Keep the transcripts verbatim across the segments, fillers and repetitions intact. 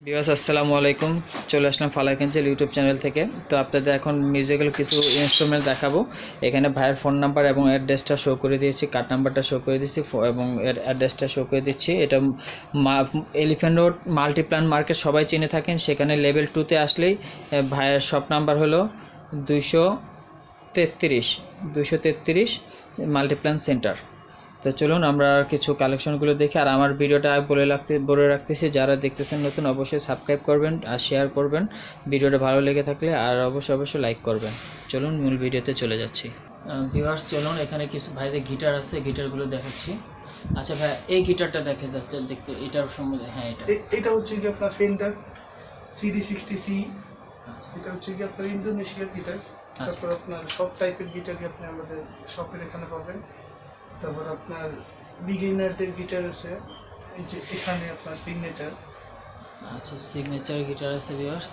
Viewers আসসালামু আলাইকুম, চলে আসলাম ফালাক এঞ্জেল ইউটিউব চ্যানেল থেকে। তো আপনাদের এখন মিউজিক্যাল কিছু ইনস্ট্রুমেন্ট দেখাবো। এখানে ভাইয়ের ফোন নাম্বার এবং অ্যাড্রেসটা শো করে দিয়েছি, কার্ড নাম্বারটা শো করে দিয়েছি এবং এর অ্যাড্রেসটা শো করে দিচ্ছি। এটা এলিফ্যান্ট রোড মাল্টিপ্ল্যান মার্কেট, সবাই চিনে থাকেন। সেখানে লেভেল টুতে আসলেই ভাইয়ের শপ নাম্বার হলো দুইশো তেত্রিশ দুইশো তেত্রিশ মাল্টিপ্ল্যান সেন্টার। তো চলুন আমরা কিছু কালেকশনগুলো দেখি। আর আমার ভিডিওটা বলে রাখতে বলে রাখতেছি, যারা দেখতেছেন নতুন অবশ্যই সাবস্ক্রাইব করবেন আর শেয়ার করবেন ভিডিওটা ভালো লেগে থাকলে, আর অবশ্যই অবশ্যই লাইক করবেন। চলুন মূল ভিডিওতে চলে যাচ্ছি। ভিউয়ার্স চলুন, এখানে কিছু ভাইদের গিটার আছে, গিটারগুলো দেখাচ্ছি। আচ্ছা ভাই, এই গিটারটা দেখে যাচ্ছে দেখতে, এটার সম্বন্ধে। হ্যাঁ, এটা এটা হচ্ছে কি আপনার ফেন্ডার সিডি সিক্সটি সি। এটা হচ্ছে কি আপনার ইন্দোনেশিয়ার গিটার। তারপর আপনার সব টাইপের গিটারই আপনি আমাদের শপের এখানে পাবেন। তারপর আপনার বিগিনারদের গিটার আছে, এই যে এখানে আপনার সিগনেচার। আচ্ছা, সিগনেচার গিটার আছে ভিউয়ার্স,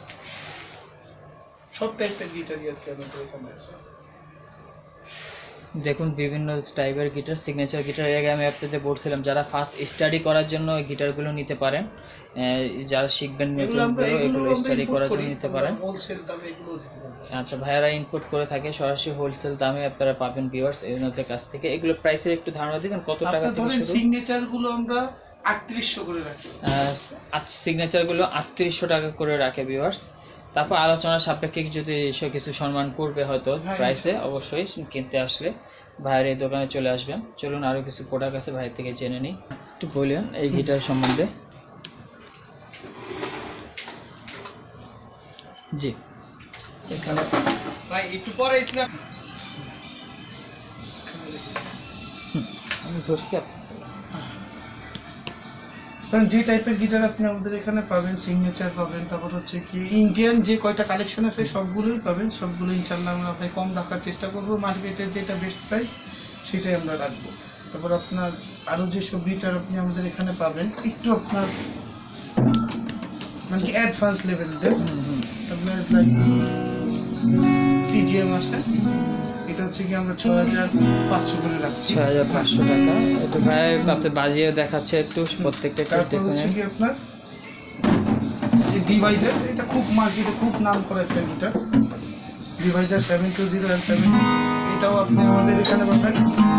সব টাইপের গিটারই আর কি আমাদের এখানে আছে। দেখুন বিভিন্ন টাইপের গিটার, সিগনেচার গিটার। এর আগে আমি আপনাদের বলছিলাম, যারা ফার্স্ট স্টাডি করার জন্য এই গিটারগুলো নিতে পারেন, যারা শিখবেন এগুলো স্টাডি করার জন্য নিতে পারেন। হোলসেল দামে এগুলো দিতে পারবেন। আচ্ছা, ভাইয়ারা ইম্পোর্ট করে থাকে, সরাসরি হোলসেল দামে আপনারা পাবেন ভিউয়ার্স এনাদের কাছ থেকে। এগুলো প্রাইসের একটু ধারণা দিবেন কত টাকা থেকে শুরু? সিগনেচারগুলো আমরা আটত্রিশশো করে রাখি। সিগনেচারগুলো আটত্রিশশো টাকা করে রাখে ভিউয়ার্স। তারপর আলোচনার সাপেক্ষে যদি এসব কিছু সম্মান করবে হয়তো প্রাইসে, অবশ্যই কিনতে আসলে ভাইয়ের এই দোকানে চলে আসবেন। চলুন আরও কিছু প্রোডাক্ট আছে ভাইয়ের থেকে জেনে নিই। একটু বললেন এই গিটার সম্বন্ধে। জি, এখানে ভাই একটু পরে আমি ধরছি। কারণ যে টাইপের গিটার আপনি আমাদের এখানে পাবেন, সিগনেচার পাবেন, তারপর হচ্ছে কি ইন্ডিয়ান যে কয়টা কালেকশন আছে সবগুলোই পাবেন। সবগুলো ইনশাল্লাহ আমরা আপনার কম রাখার চেষ্টা করবো। মার্কেটের যেটা বেস্ট প্রাইস সেটাই আমরা রাখবো। তারপর আপনার আরও যেসব গিটার আপনি আমাদের এখানে পাবেন একটু আপনার মানে কি অ্যাডভান্স লেভেলদের, আপনার লাইক টিজিএম আছে। এটা হচ্ছে কি আমরা ছয় হাজার পাঁচশো করে রাখছি। ছয় হাজার পাঁচশো টাকা। এটা ভাই আপনার বাজিয়ে দেখাচ্ছে একটু প্রত্যেকটা। তারপর হচ্ছে কি আপনার ডিভাইজার, এটা খুব মার্কেটে খুব নাম করা একটা গিটার। ডিভাইজার seven two zero L seven, এটাও আপনি আমাদের এখানে পাবেন।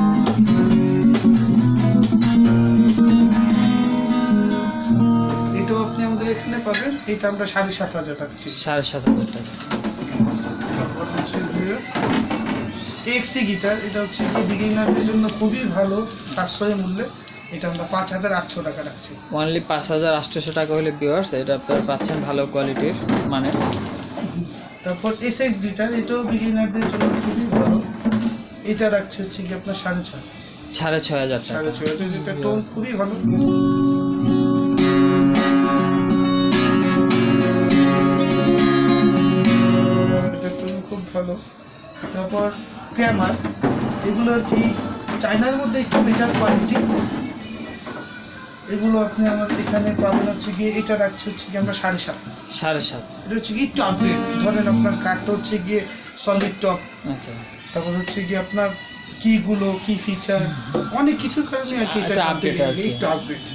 এটাও আপনি আমাদের এখানে পাবেন। এটা আমরা সাড়ে সাত হাজার টাকা সাড়ে সাত হাজার টাকা। তারপর হচ্ছে এক্সি গিটার, এটা হচ্ছে কি বিগিনারদের জন্য খুবই ভালো, সাশ্রয়ী মূল্যে। এটা আমরা পাঁচ হাজার আটশো টাকা রাখছি। অনলি পাঁচ হাজার আটশোশো টাকা হলে ভিউয়ার্স এটা আপনারা পাচ্ছেন ভালো কোয়ালিটির মানে। তারপর এসএক্স গিটার, এটাও বিগিনারদের জন্য খুবই ভালো। এটা রাখছে হচ্ছে কি আপনার সাড়ে ছয় সাড়ে ছয় হাজার টাকা। সাড়ে ছয় হাজার যেটা টোন খুবই ভালো। এটা টোন খুব ভালো। তারপর ক্যামার, এগুলো আর কি চায়নার মধ্যে একটু বেটার কোয়ালিটি। এগুলো আপনি আমাদের এখানে পাবেন হচ্ছে গিয়ে, এটা রাখছে হচ্ছে কি আমরা সাড়ে সাত সাড়ে সাত এটা হচ্ছে কি একটু আপগ্রেড। ধরেন আপনার কাঠটা হচ্ছে গিয়ে সলিড টপ। আচ্ছা, তারপর হচ্ছে কি আপনার কিগুলো কি ফিচার অনেক কিছুর কারণে আর কি এটা আপডেট একটু আপডেট।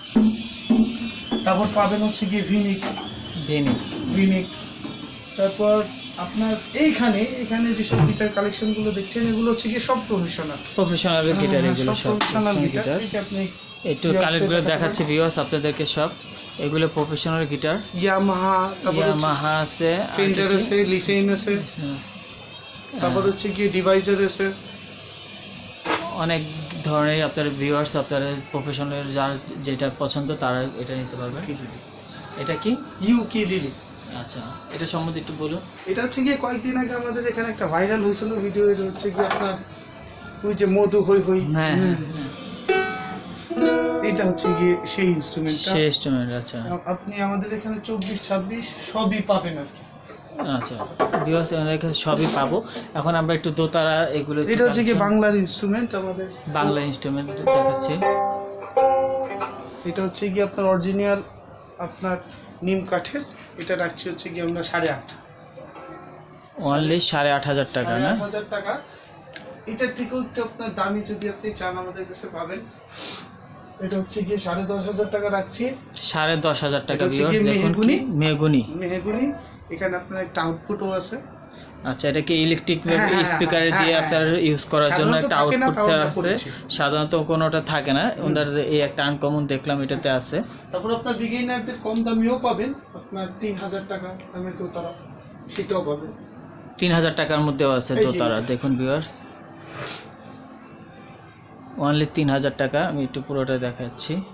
তারপর পাবেন হচ্ছে গিয়ে ভিনিক ভিনিক ভিনিক তারপর আপনার এইখানে এখানে যেসব গিটার কালেকশনগুলো দেখছেন এগুলো হচ্ছে গিয়ে সব প্রফেশনাল প্রফেশনাল গিটার। এগুলো সব প্রফেশনাল গিটার। আপনি একটু কালেক্টগুলো দেখাচ্ছি ভিউয়ার্স আপনাদেরকে সব। এগুলো প্রফেশনাল গিটার। ইয়ামাহা, তারপর ইয়ামাহা আছে, ফেন্ডার আছে, লিসেইন আছে, তারপর হচ্ছে গিয়ে ডিভাইজার আছে। অনেক ধরনের আপনার ভিউয়ার্স আপনারা প্রফেশনাল যার যেটা পছন্দ তারা এটা নিতে পারবেন। এটা কি ইউকি লিলি। আচ্ছা, এটা সম্বন্ধে একটু বলুন। এটা হচ্ছে গিয়ে কয়েকদিন আগে আমাদের এখানে একটা ভাইরাল হয়েছিল ভিডিও। এটা হচ্ছে গিয়ে আপনার ওই যে মধু হই হই, হ্যাঁ হ্যাঁ, এটা হচ্ছে গিয়ে সেই ইনস্ট্রুমেন্টটা। সেই ইনস্ট্রুমেন্ট। আচ্ছা, আপনি আমাদের এখানে চব্বিশ ছাব্বিশ সবই পাবেন আর কি। আচ্ছা ভিউয়ার্স আমাদের কাছে সবই পাবো। এখন আমরা একটু দোতারা এগুলো, এটা হচ্ছে কি বাংলার ইনস্ট্রুমেন্ট আমাদের, বাংলা ইনস্ট্রুমেন্ট দেখাচ্ছি। এটা হচ্ছে কি আপনার অরিজিনাল আপনার নিম কাঠের। এটা রাখছি হচ্ছে কি আমরা সাড়ে আট অনলি সাড়ে আট হাজার টাকা না? হাজার টাকা। এটার থেকেও একটু আপনার দামি যদি আপনি চান আমাদের কাছে পাবেন। এটা হচ্ছে গিয়ে সাড়ে দশ হাজার টাকা রাখছি। সাড়ে দশ হাজার টাকা এটা হচ্ছে ভিউয়ার্স, গিয়ে দেখুন মেহগুনি। কি মেহগুনি। মেহগুনি, এখানে আপনার একটা আউটপুটও আছে। আচ্ছা, এটা কি ইলেকট্রিক হ্যাঁ, হ্যাঁ, স্পিকারে হ্যাঁ, দিয়ে হ্যাঁ, আপনার ইউজ করার জন্য সাধারণত একটা থাকে না, আউটপুট তাও আমরা আছে, করেছি। সাধারণত কোনোটা থাকে না, ওনার এই একটা আনকমন দেখলাম এটাতে আছে। তারপর আপনার বিগিনারদের কম দামিও পাবেন, আপনার তিন হাজার টাকা দামে তো তারা সেটাও পাবেন। তিন হাজার টাকার মধ্যেও আছে এই তো যে তারা, এটা। দেখুন ভিউয়ার্স, অনলি তিন হাজার টাকা। আমি একটু পুরোটা দেখাচ্ছি। আহ,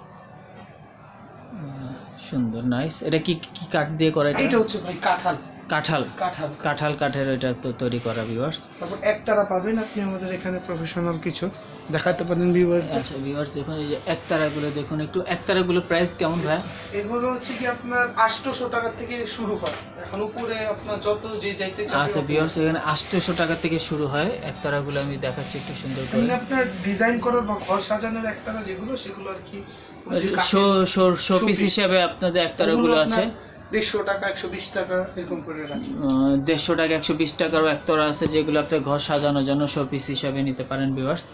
সুন্দর, নাইস। এটা কি কি কাঠ দিয়ে করা? এটা এটা হচ্ছে ভাই কাঁঠাল কাঁঠাল কাঁঠাল কাঁঠাল কাঠের এটা তো তৈরি করা ভিউয়ার্স। তারপর একতারা পাবেন আপনি আমাদের এখানে প্রফেশনাল কিছু দেখাতে পারেন ভিউয়ার্স। আচ্ছা ভিউয়ার্স, দেখুন এই যে একতারাগুলো দেখুন একটু, একতারাগুলো প্রাইস কেমন ভাই? এগুলো হচ্ছে কি আপনার আটশোশো টাকা থেকে শুরু হয়, এখন উপরে আপনার যত যে যাইতে চান। আচ্ছা ভিউয়ার্স, এখানে আটশোশো টাকা থেকে শুরু হয় একতারাগুলো। আমি দেখাচ্ছি একটু সুন্দর করে। এমনি আপনার ডিজাইন করার বা ঘর সাজানোর একতারা যেগুলো, সেগুলো আর কি ওই যে কাঠের show show showpiece showpiece। হিসাবে আপনাদের একতারাগুলো ওগুলো আছে আপনার দেড়শো টাকা একশো বিশ টাকা এরকম করে রাখি। দেড়শো টাকা একশো বিশ টাকারও একতারা আছে, যেগুলো আপনার ঘর সাজানোর জন্য শো পিস হিসাবে নিতে পারেন ভিউয়ার্স।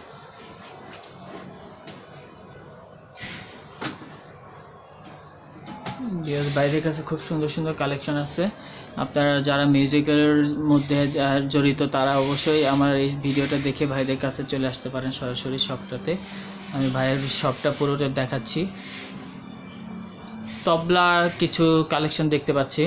ভিউয়ার্স, বাইরের কাছে খুব সুন্দর সুন্দর কালেকশন আছে। আপনারা যারা মিউজিকের মধ্যে যা- জড়িত তারা অবশ্যই আমার এই ভিডিওটা দেখে ভাইদের কাছে চলে আসতে পারেন সরাসরি শপটাতে। আমি ভাইয়ের শপটা পুরোটা দেখাচ্ছি। তবলা কিছু কালেকশন দেখতে পাচ্ছি,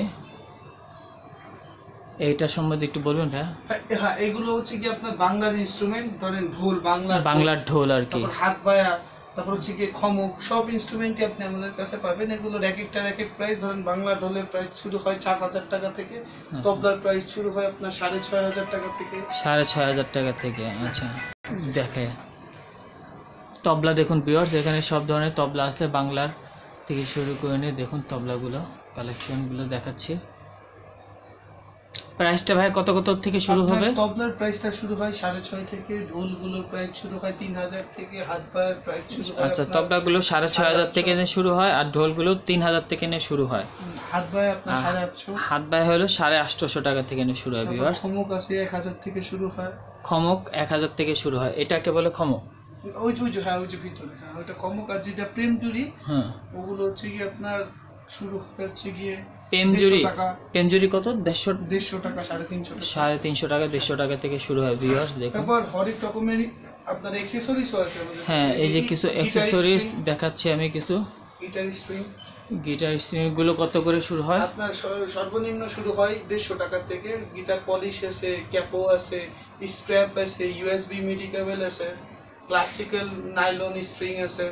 এইটা সম্বন্ধে একটু বলবেন ভাই? হ্যাঁ, হ্যাঁ, এগুলো হচ্ছে কি আপনার বাংলার ইনস্ট্রুমেন্ট, ধরেন ঢোল, বাংলার ঢোল, বাংলার ঢোল আর কি। তারপর হাত বায়া, তারপর হচ্ছে কি খমক, সব ইনস্ট্রুমেন্টই আপনি আমাদের কাছে পাবেন। এগুলোর এক একটার এক এক প্রাইস, ধরেন বাংলা ঢোলের প্রাইস শুরু হয় চার হাজার টাকা থেকে, তবলার প্রাইস শুরু হয় আপনার সাড়ে ছয় হাজার টাকা থেকে। সাড়ে ছয় হাজার টাকা থেকে। আচ্ছা, দেখে তবলা দেখুন ভিউয়ার্স, এখানে সব ধরনের তবলা আছে, বাংলার থেকে শুরু করে নিয়ে দেখুন তবলাগুলো, কালেকশনগুলো দেখাচ্ছি। প্রাইসটা ভাই কত কত থেকে শুরু আপনার হবে? তবলার প্রাইসটা শুরু হয় সাড়ে ছয় থেকে, ঢোলগুলোর প্রাইস শুরু হয় তিন হাজার থেকে, হাত পায়ের প্রাইস শুরু হয় আচ্ছা, আপনার তবলাগুলো সাড়ে ছয় হাজার থেকে নিয়ে শুরু হয়, আর ঢোলগুলো তিন হাজার থেকে নিয়ে শুরু হয়। হাত বায়া আপনার আহ, সাড়ে আটশো। হাত বাই হলো সাড়ে আটশোশো টাকা থেকে নিয়ে শুরু হয় তারপর ভিউয়ার্স। খমক আছে এক হাজার থেকে শুরু হয়। খমক এক হাজার থেকে শুরু হয়, এটাকে বলে খমক। ওই যে ওই যে হ্যাঁ ওই যে ভিতরে, হ্যাঁ ওইটা খমক। আর যেটা প্রেম জুড়ি, হ্যাঁ, ওগুলো হচ্ছে গিয়ে আপনার শুরু হয় হচ্ছে গিয়ে পেমজুরি। দেড়শো টাকা, পেমজুরি কত? দেড়শো দেড়শো টাকা, সাড়ে তিনশো টাকা। সাড়ে তিনশো টাকা দেড়শো টাকা থেকে শুরু হয় ভিউয়ার্স, দেখুন। তারপর হরেক রকমেরই আপনার অ্যাক্সেসরিজও আছে আমাদের হ্যাঁ, কাছে। এই যে কিছু গিটার অ্যাক্সেসরিজ স্ট্রিং, দেখাচ্ছি আমি কিছু। গিটার স্ট্রিং গিটার স্ট্রিংগুলো কত করে শুরু হয়? আপনার স- সর্বনিম্ন শুরু হয় দেড়শো টাকা থেকে। গিটার পলিশ আছে, ক্যাপো আছে, স্ট্র্যাপ আছে, ইউএসবি মিডি কেবল আছে, ক্লাসিক্যাল নাইলন স্ট্রিং আছে,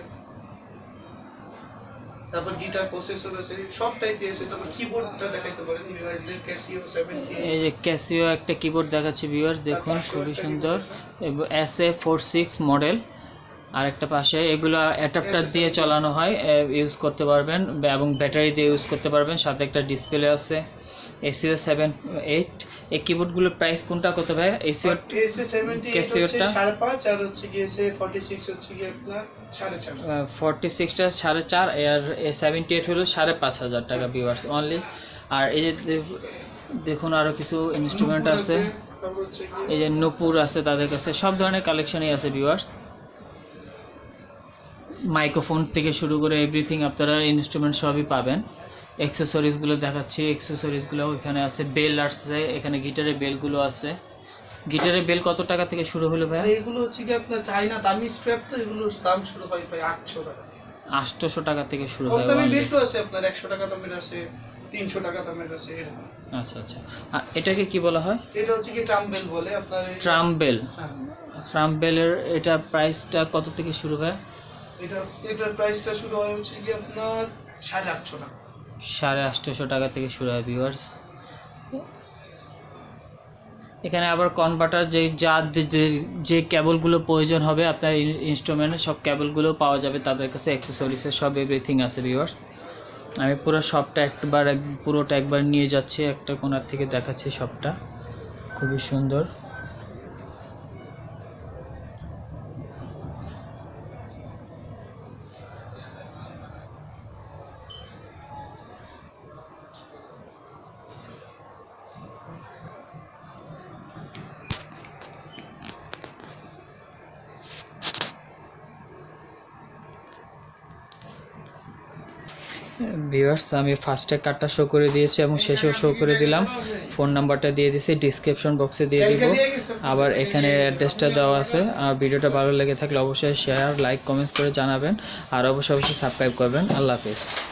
তারপর গিটার প্রসেসর আছে, সব টাইপের আছে। তারপর কিবোর্ডটা দেখাইতে পারেন, ভিউয়ারদের ক্যাসিও সেভেন্টি। এই যে ক্যাসিও একটা কিবোর্ড দেখাচ্ছি ভিউয়ার্স, দেখুন খুবই সুন্দর। S A four six model. আর একটা পাশে এগুলো অ্যাডাপ্টার দিয়ে চালানো হয়, ইউজ করতে পারবেন, এবং ব্যাটারি দিয়ে ইউজ করতে পারবেন। সাথে একটা ডিসপ্লে আছে। এসিও সেভেন এইট। এই কিবোর্ডগুলোর প্রাইস কোনটা কত ভাই? এসিও এসএ সেভেন্টি এইট হচ্ছে ক্যাসিওটা সাড়ে পাঁচ, আর হচ্ছে গিয়ে এসএ ফর্টি সিক্স হচ্ছে গিয়ে আপনার সাড়ে চার। ফর্টি সিক্সটা সাড়ে চার, আর এ সেভেন্টি এইট হলো সাড়ে পাঁচ হাজার টাকা ভিউয়ার্স অনলি। আর এই যে দে- দেখুন আরও কিছু ইনস্ট্রুমেন্ট নুপুর আছে, তারপর হচ্ছে গিয়ে এই যে নূপুর আছে তাদের কাছে, সব ধরনের কালেকশনই আছে ভিউয়ার্স। মাইক্রোফোন থেকে শুরু করে এভরিথিং আপনারা ইনস্ট্রুমেন্ট সবই পাবেন। অ্যাক্সেসরিজগুলো দেখাচ্ছি, অ্যাক্সেসরিজগুলো এখানে আছে। বেল আছে এখানে, গিটারের বেলগুলো আছে। গিটারের বেল কত টাকা থেকে শুরু হলো ভাই? এগুলো হচ্ছে কি আপনার চাইনা দামি স্ট্র্যাপ, তো এগুলো দাম শুরু হয় ভাই আটশো টাকা থেকে। আটশোশো টাকা থেকে শুরু কম হয় দামি only। বেল্টও আছে আপনার, একশো টাকা দামের আছে, তিনশো টাকা দামের আছে, এরকম। আচ্ছা আচ্ছা, আর এটাকে কি বলা হয়? এটা হচ্ছে কি ট্রাম বেল বলে আপনার। এই- ট্রাম বেল। হ্যাঁ, ট্রাম বেলের এটা প্রাইসটা কত থেকে শুরু হয়? এটা এটার প্রাইসটা শুরু হয় হচ্ছে কি আপনার সাড়ে আটশো টাকা। সাড়ে আটশোশো টাকা থেকে শুরু হয় ভিউয়ার্স। এখানে আবার কনভার্টার যে যা যে- যে কেবলগুলো প্রয়োজন হবে আপনার ইনস্ট্রুমেন্টের, সব কেবলগুলো পাওয়া যাবে তাদের কাছে। অ্যাক্সেসরিজের সব এভরিথিং আছে ভিউয়ার্স। আমি পুরো সবটা একবার এক- পুরোটা একবার নিয়ে যাচ্ছি, একটা কোণার থেকে দেখাচ্ছি সবটা, খুবই সুন্দর। ভিউয়ার্স আমি ফার্স্টে কার্ডটা শো করে দিয়েছি এবং শেষেও শো করে দিলাম, ফোন নাম্বারটা দিয়ে দিয়েছি, ডিসক্রিপশন বক্সে দিয়ে দিব, আবার এখানে অ্যাড্রেসটা দেওয়া আছে। আর ভিডিওটা ভালো লেগে থাকলে অবশ্যই শেয়ার লাইক কমেন্টস করে জানাবেন, আর অবশ্যই অবশ্যই সাবস্ক্রাইব করবেন। আল্লাহ হাফিজ।